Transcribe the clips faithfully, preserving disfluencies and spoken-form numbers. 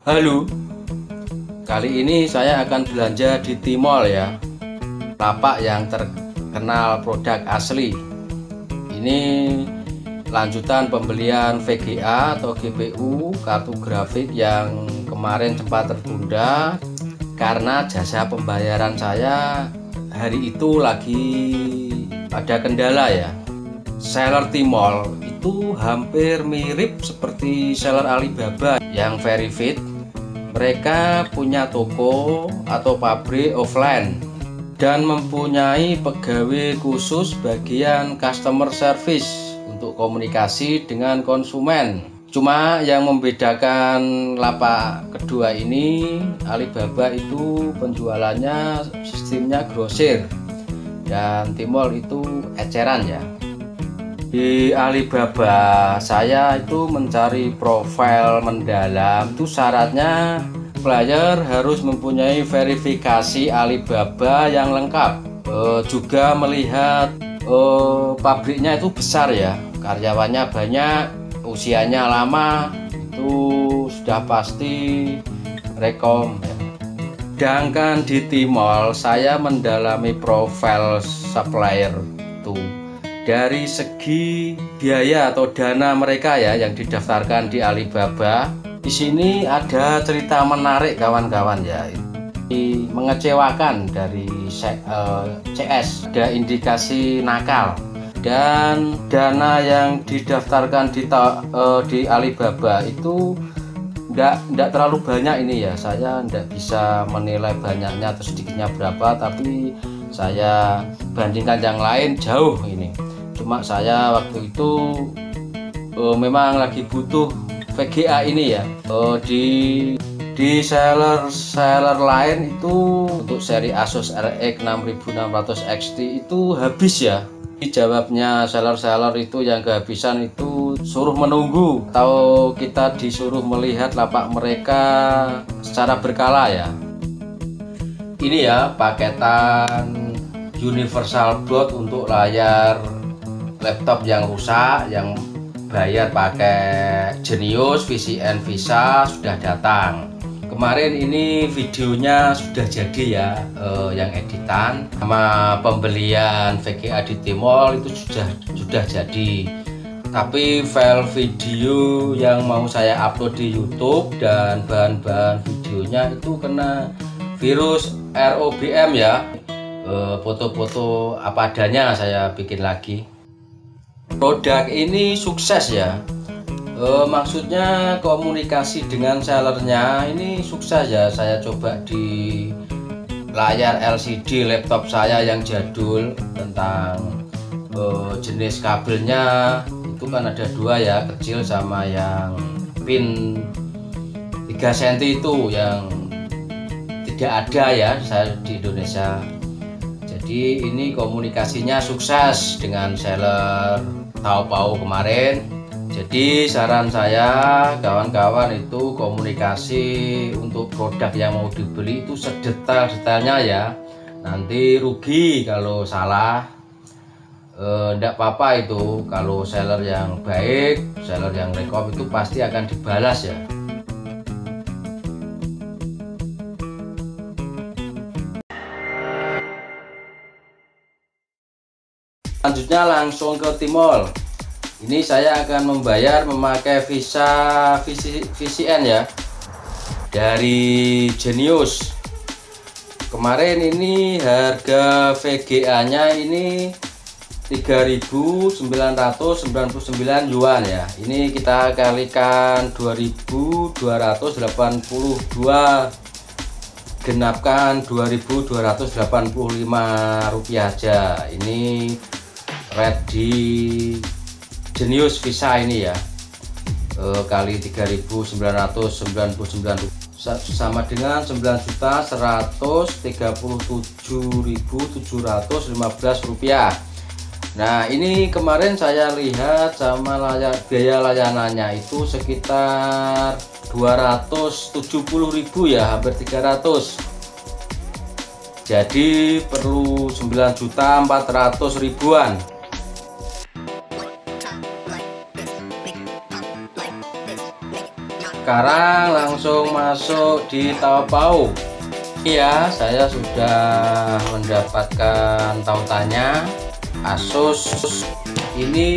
Halo, kali ini saya akan belanja di T-Mall ya, lapak yang terkenal produk asli. Ini lanjutan pembelian V G A atau G P U kartu grafik yang kemarin sempat tertunda karena jasa pembayaran saya hari itu lagi ada kendala ya. Seller T-Mall itu hampir mirip seperti seller Alibaba yang verified. Mereka punya toko atau pabrik offline dan mempunyai pegawai khusus bagian customer service untuk komunikasi dengan konsumen. Cuma yang membedakan lapak kedua ini, Alibaba itu penjualannya sistemnya grosir dan T-Mall itu eceran ya. Di Alibaba saya itu mencari profil mendalam, itu syaratnya player harus mempunyai verifikasi Alibaba yang lengkap, e, juga melihat e, pabriknya itu besar ya, karyawannya banyak, usianya lama, itu sudah pasti rekom ya. Sedangkan di T-Mall saya mendalami profil supplier itu dari segi biaya atau dana mereka ya yang didaftarkan di Alibaba. Di sini ada cerita menarik kawan-kawan ya. Ini mengecewakan dari C S, ada indikasi nakal dan dana yang didaftarkan di, di Alibaba itu enggak, enggak terlalu banyak ini ya. Saya enggak bisa menilai banyaknya atau sedikitnya berapa, tapi saya bandingkan yang lain jauh ini. Cuma saya waktu itu uh, memang lagi butuh V G A ini ya. Uh, di di seller seller lain itu untuk seri Asus R X enam ribu enam ratus X T itu habis ya. Jawabnya seller-seller itu yang kehabisan itu suruh menunggu atau kita disuruh melihat lapak mereka secara berkala ya. Ini ya paketan universal board untuk layar laptop yang rusak, yang bayar pakai Genius, V C N Visa sudah datang. Kemarin ini videonya sudah jadi ya, eh, yang editan sama pembelian V G A di T-Mall itu sudah sudah jadi. Tapi file video yang mau saya upload di YouTube dan bahan-bahan videonya itu kena virus R O B M ya. Foto-foto eh, apa adanya saya bikin lagi. Produk ini sukses ya, e, maksudnya komunikasi dengan sellernya ini sukses ya. Saya coba di layar L C D laptop saya yang jadul tentang e, jenis kabelnya itu kan ada dua ya, kecil sama yang pin tiga sentimeter itu yang tidak ada ya saya di Indonesia. Jadi ini komunikasinya sukses dengan seller Taobao kemarin. Jadi saran saya kawan-kawan itu komunikasi untuk produk yang mau dibeli itu sedetail-detailnya ya. Nanti rugi kalau salah. E, enggak apa-apa itu kalau seller yang baik, seller yang rekom itu pasti akan dibalas ya. Selanjutnya langsung ke T-Mall. Ini saya akan membayar memakai Visa V C N ya, dari Genius. Kemarin ini harga V G A nya ini tiga ribu sembilan ratus sembilan puluh sembilan yuan ya. Ini kita kalikan dua ribu dua ratus delapan puluh dua, genapkan dua ribu dua ratus delapan puluh lima rupiah aja. Ini red di Genius Visa ini ya, e, kali tiga ribu sembilan ratus sembilan puluh sembilan sama dengan sembilan juta seratus tiga puluh tujuh ribu tujuh ratus lima belas rupiah. Nah ini kemarin saya lihat sama layar, biaya layanannya itu sekitar dua ratus tujuh puluh ribu ya, hampir tiga ratus. Jadi perlu sembilan juta empat ratus ribuan. sekarang langsung masuk di Taobao. Iya, saya sudah mendapatkan tautannya. Asus ini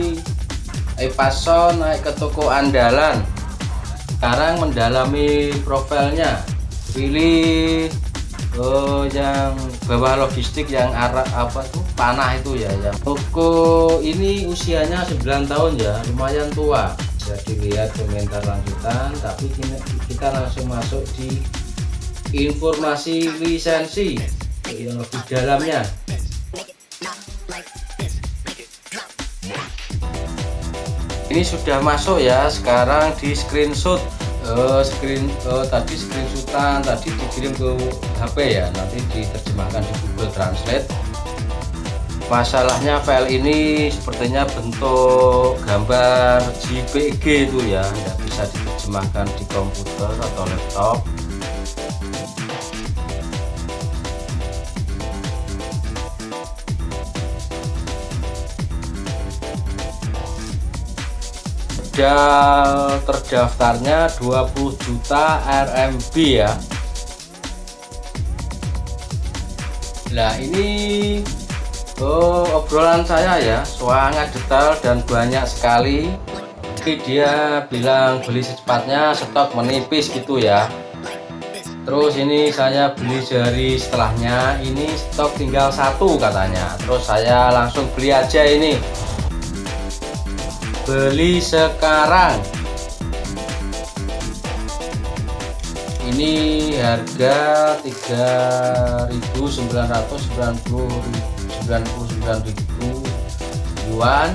Epason naik ke toko andalan. Sekarang mendalami profilnya, pilih oh yang bawah logistik yang arah apa tuh panah itu ya, yang toko ini usianya sembilan tahun ya, lumayan tua. Jadi lihat komentar lanjutan, tapi kita langsung masuk di informasi lisensi yang lebih dalamnya. Ini sudah masuk ya, sekarang di screenshot. Uh, screen uh, tadi screenshotan tadi dikirim ke H P ya, nanti diterjemahkan di Google Translate. Masalahnya file ini sepertinya bentuk gambar J P G itu ya, tidak bisa diterjemahkan di komputer atau laptop. Sudah terdaftarnya dua puluh juta R M B ya. Nah ini oh, obrolan saya ya, sangat detail dan banyak sekali. Dia bilang beli secepatnya, stok menipis gitu ya. Terus ini saya beli sehari setelahnya, ini stok tinggal satu katanya. Terus saya langsung beli aja ini. Beli sekarang. Ini harga tiga ribu sembilan ratus sembilan puluh sembilan yuan.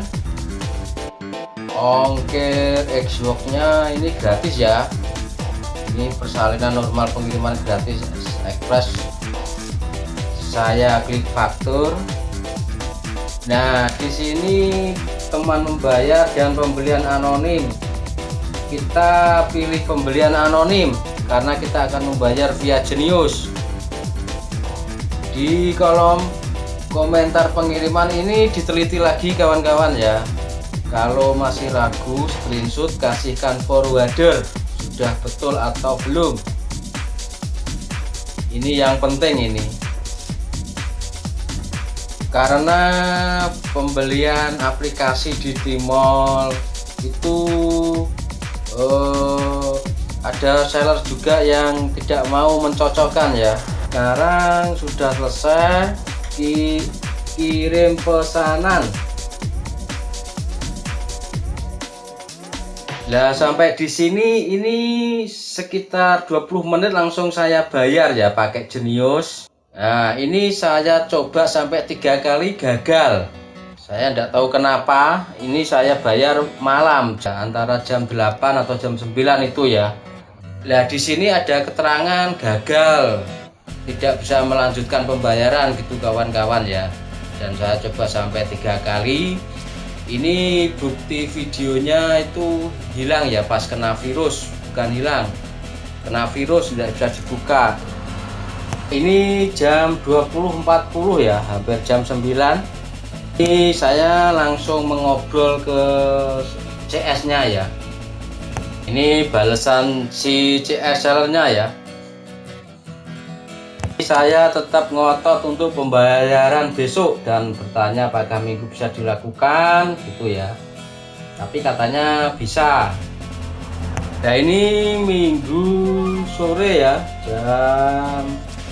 Ongkir Xbox-nya ini gratis ya. Ini persalinan normal, pengiriman gratis express. Saya klik faktur. Nah, di sini teman membayar dan pembelian anonim. Kita pilih pembelian anonim karena kita akan membayar via Jenius. Di kolom komentar pengiriman ini diteliti lagi kawan-kawan ya. Kalau masih ragu, screenshot kasihkan forwarder sudah betul atau belum. Ini yang penting ini. Karena pembelian aplikasi di Tmall itu eh, ada seller juga yang tidak mau mencocokkan ya. Sekarang sudah selesai dikirim pesanan. Nah sampai di sini ini sekitar dua puluh menit langsung saya bayar ya pakai Jenius. Nah ini saya coba sampai tiga kali gagal. Saya tidak tahu kenapa. Ini saya bayar malam antara jam delapan atau jam sembilan itu ya. Nah di sini ada keterangan gagal, tidak bisa melanjutkan pembayaran gitu kawan-kawan ya. Dan saya coba sampai tiga kali. Ini bukti videonya itu hilang ya pas kena virus, bukan hilang, kena virus tidak bisa dibuka. Ini jam dua puluh empat puluh ya, hampir jam sembilan. Ini saya langsung mengobrol ke C S nya ya. Ini balasan si C S sellernya ya. Saya tetap ngotot untuk pembayaran besok dan bertanya apakah minggu bisa dilakukan gitu ya. Tapi katanya bisa. Nah ini minggu sore ya, jam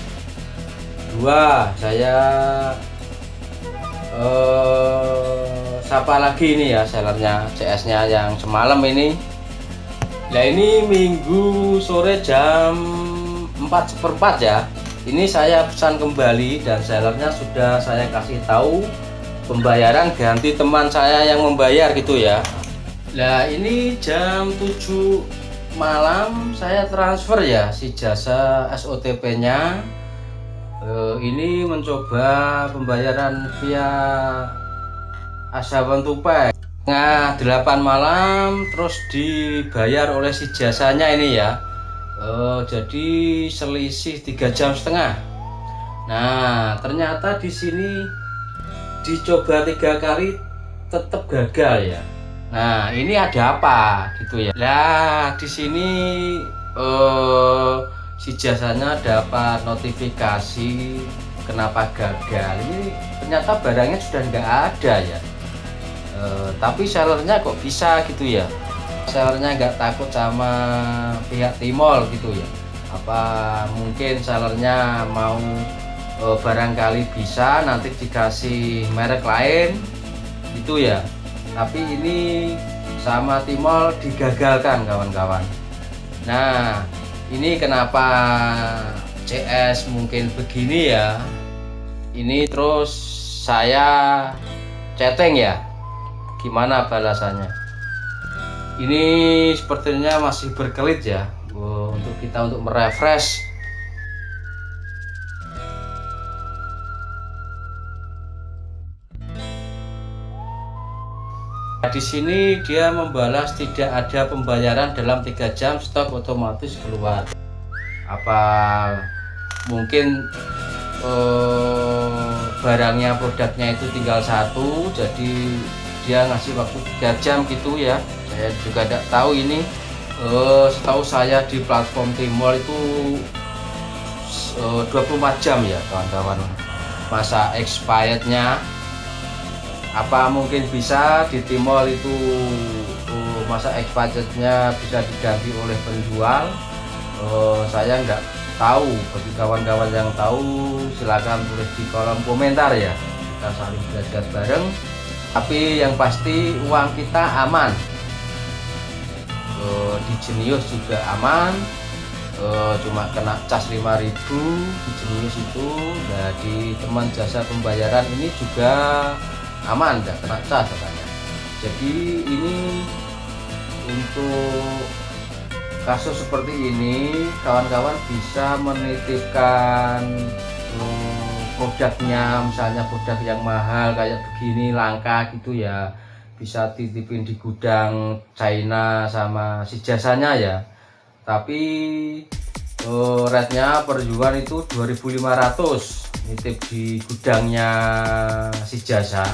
dua saya eh, sapa lagi ini ya sellernya, C S nya yang semalam ini. Nah ini minggu sore jam empat seperempat ya. Ini saya pesan kembali dan sellernya sudah saya kasih tahu pembayaran ganti teman saya yang membayar gitu ya. Nah ini jam tujuh malam saya transfer ya si jasa S O T P nya. Uh, ini mencoba pembayaran via Asaban Tupai. Nah delapan malam terus dibayar oleh si jasanya ini ya. Uh, jadi selisih tiga jam setengah. Nah ternyata di sini dicoba tiga kali tetap gagal ya. Nah, ini ada apa gitu ya. Nah, di sini eh, si jasanya dapat notifikasi kenapa gagal. Ini ternyata barangnya sudah nggak ada ya. Eh, tapi sellernya kok bisa gitu ya. Sellernya nggak takut sama pihak Tmall gitu ya. Apa mungkin sellernya mau eh, barangkali bisa nanti dikasih merek lain gitu ya. Tapi ini sama Tmall digagalkan kawan-kawan. Nah, ini kenapa C S mungkin begini ya. Ini terus saya chatting ya, gimana balasannya. Ini sepertinya masih berkelit ya. Oh, untuk kita untuk merefresh. Di sini dia membalas tidak ada pembayaran dalam tiga jam, stok otomatis keluar. Apa mungkin eh, barangnya produknya itu tinggal satu, jadi dia ngasih waktu tiga jam gitu ya. Saya juga tidak tahu ini. Eh, setahu saya di platform Tmall itu eh, dua puluh empat jam ya kawan-kawan masa expirednya. Apa mungkin bisa di Tmall itu uh, masa expirednya bisa diganti oleh penjual? Uh, saya nggak tahu. Bagi kawan-kawan yang tahu silakan tulis di kolom komentar ya, kita saling belajar bareng. Tapi yang pasti uang kita aman. Uh, di Genius juga aman. Uh, cuma kena cas lima ribu di Genius itu. Nah, di teman jasa pembayaran ini juga aman, tidak kena cas katanya. Jadi ini untuk kasus seperti ini kawan-kawan bisa menitipkan hmm, produknya, misalnya produk yang mahal kayak begini langka gitu ya, bisa titipin di gudang China sama si jasanya ya. Tapi uh, rate-nya per jual itu dua ribu lima ratus nitip di gudangnya si jasa.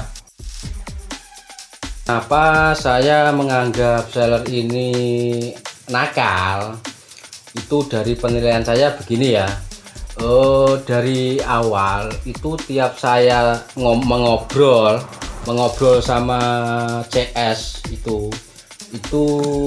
Kenapa saya menganggap seller ini nakal? Itu dari penilaian saya begini ya. Oh, dari awal itu tiap saya mengobrol mengobrol sama C S itu itu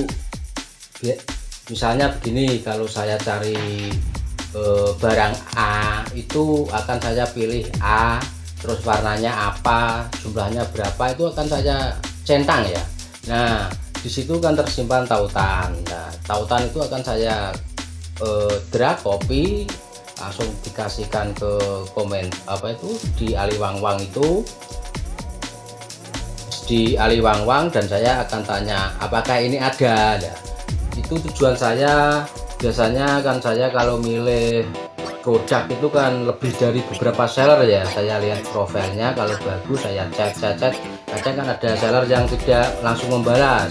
misalnya begini, kalau saya cari eh, barang A itu akan saya pilih A, terus warnanya apa, jumlahnya berapa, itu akan saya centang ya. Nah, di situ kan tersimpan tautan. Nah, tautan itu akan saya eh, drag copy, langsung dikasihkan ke komen apa itu di Aliwangwang itu di Aliwangwang dan saya akan tanya apakah ini ada. Nah, itu tujuan saya. Biasanya kan saya kalau milih produk itu kan lebih dari beberapa seller ya. Saya lihat profilnya, kalau bagus saya chat chat chat. Kadang kan ada seller yang tidak langsung membalas.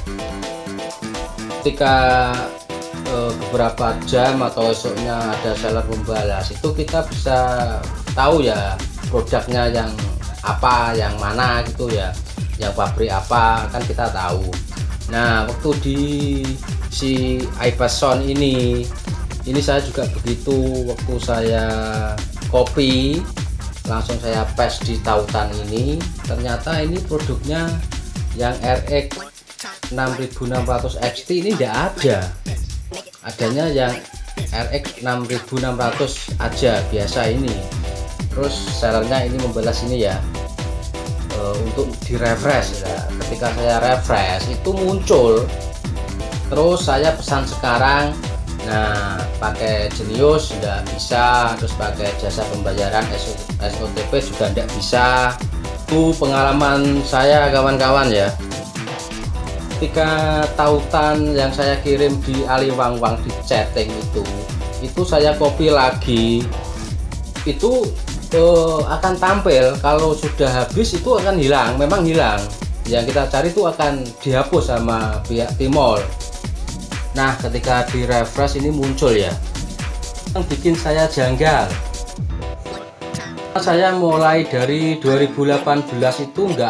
Ketika eh, beberapa jam atau esoknya ada seller membalas, itu kita bisa tahu ya produknya yang apa, yang mana gitu ya, yang pabrik apa kan kita tahu. Nah, waktu di si iPason ini ini saya juga begitu. Waktu saya copy langsung saya paste di tautan ini, ternyata ini produknya yang R X enam ribu enam ratus X T ini tidak ada, adanya yang R X enam ribu enam ratus aja biasa ini. Terus sellernya ini membalas ini ya, e, untuk di refresh ya. Ketika saya refresh itu muncul, terus saya pesan sekarang. Nah, pakai Genius tidak bisa, terus pakai jasa pembayaran S O T P juga tidak bisa. Itu pengalaman saya kawan-kawan ya. Ketika tautan yang saya kirim di Aliwangwang di chatting itu, itu saya copy lagi, itu eh, akan tampil kalau sudah habis itu akan hilang, memang hilang. Yang kita cari itu akan dihapus sama pihak Tmall. Nah, ketika di refresh ini muncul ya, yang bikin saya janggal. Saya mulai dari dua ribu delapan belas itu nggak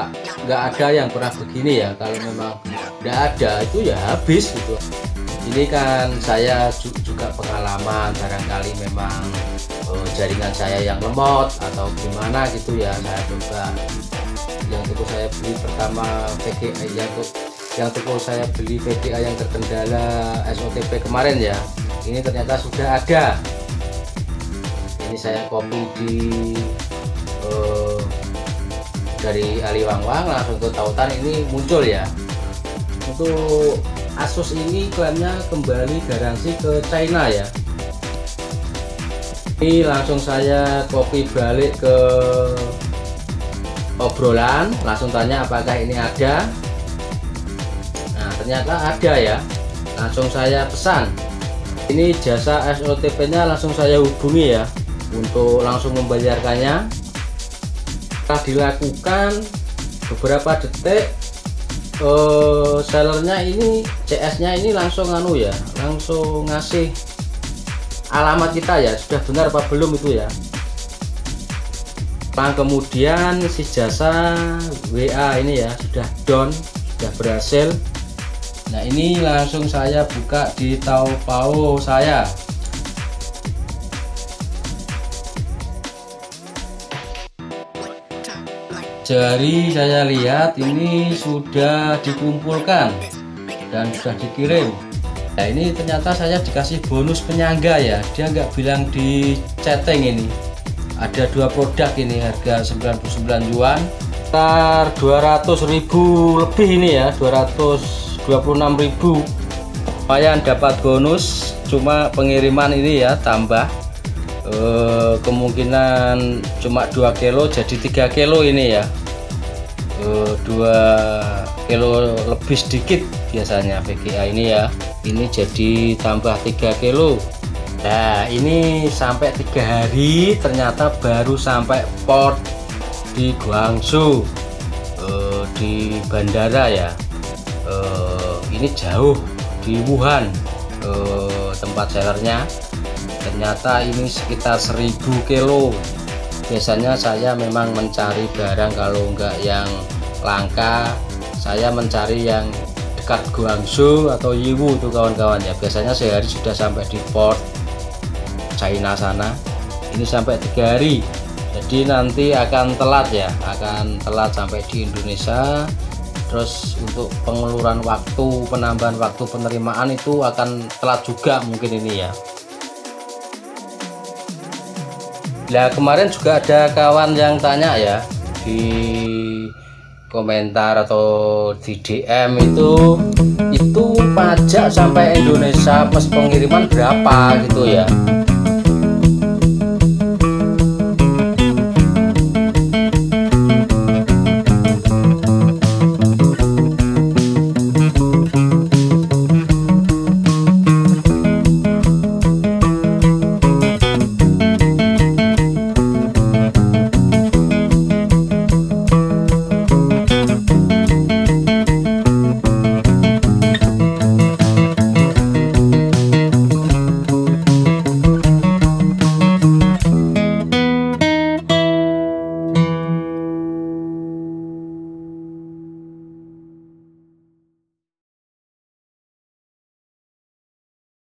nggak ada yang pernah begini ya. Kalau memang nggak ada itu ya habis gitu. Ini kan saya juga pengalaman, barangkali memang oh, jaringan saya yang lemot atau gimana gitu ya. Saya coba yang toko saya beli pertama V G A, yang yang toko saya beli V G A yang terkendala S O T P kemarin ya, ini ternyata sudah ada. Ini saya copy di uh, dari Ali Wang Wang, langsung ke tautan ini muncul ya. Untuk Asus ini klaimnya kembali garansi ke China ya. Ini langsung saya copy balik ke obrolan, langsung tanya apakah ini ada. Nah ternyata ada ya, langsung saya pesan. Ini jasa S O T P nya langsung saya hubungi ya untuk langsung membayarkannya. Setelah dilakukan beberapa detik, Uh, sellernya ini C S nya ini langsung anu ya, langsung ngasih alamat kita ya, sudah benar apa belum itu ya. Nah, kemudian si jasa W A ini ya sudah down, sudah berhasil. Nah ini langsung saya buka di Taobao saya. Jadi saya lihat ini sudah dikumpulkan dan sudah dikirim. Nah ini ternyata saya dikasih bonus penyangga ya, dia nggak bilang di chatting. Ini ada dua produk, ini harga sembilan puluh sembilan yuan, sekitar dua ratus ribu lebih ini ya, dua ratus dua puluh enam ribu. Lumayan dapat bonus, cuma pengiriman ini ya tambah e, kemungkinan cuma dua kilo jadi tiga kilo ini ya. dua kilo lebih sedikit biasanya V G A ini ya, ini jadi tambah tiga kilo. Nah ini sampai tiga hari ternyata baru sampai port di Guangzhou, eh, di bandara ya. Eh, ini jauh di Wuhan, eh, tempat sellernya. Ternyata ini sekitar seribu kilo. Biasanya saya memang mencari barang kalau enggak yang langka, saya mencari yang dekat Guangzhou atau Yiwu itu kawan-kawan ya. Biasanya sehari sudah sampai di port China sana. Ini sampai tiga hari, jadi nanti akan telat ya, akan telat sampai di Indonesia. Terus untuk pengeluaran waktu, penambahan waktu penerimaan itu akan telat juga mungkin ini ya. Nah kemarin juga ada kawan yang tanya ya di komentar atau di D M itu, itu pajak sampai Indonesia plus pengiriman berapa gitu ya.